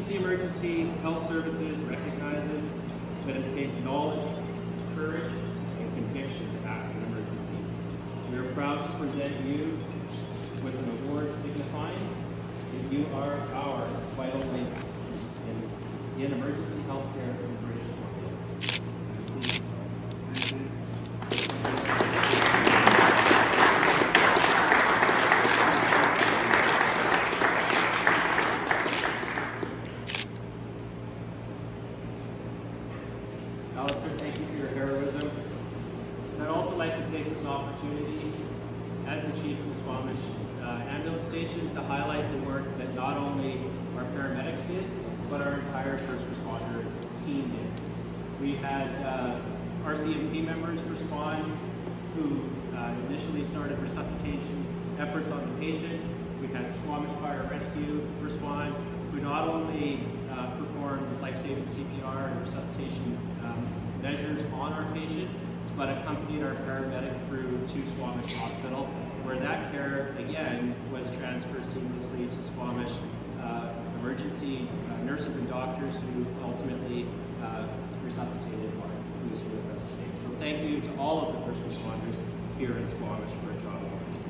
BC Emergency Health Services recognizes that it takes knowledge, courage, and conviction to act in an emergency. We are proud to present you with an award signifying that you are our vital link in emergency healthcare in British Columbia. Alistair, thank you for your heroism. And I'd also like to take this opportunity as the Chief of the Squamish Ambulance Station to highlight the work that not only our paramedics did, but our entire first responder team did. We had RCMP members respond who initially started resuscitation efforts on the patient. We had Squamish Fire Rescue respond, who not only performed life-saving CPR and resuscitation measures on our patient, but accompanied our paramedic through to Squamish Hospital, where that care, again, was transferred seamlessly to Squamish emergency nurses and doctors who ultimately resuscitated Mark, who is here with us today. So thank you to all of the first responders here in Squamish for a job.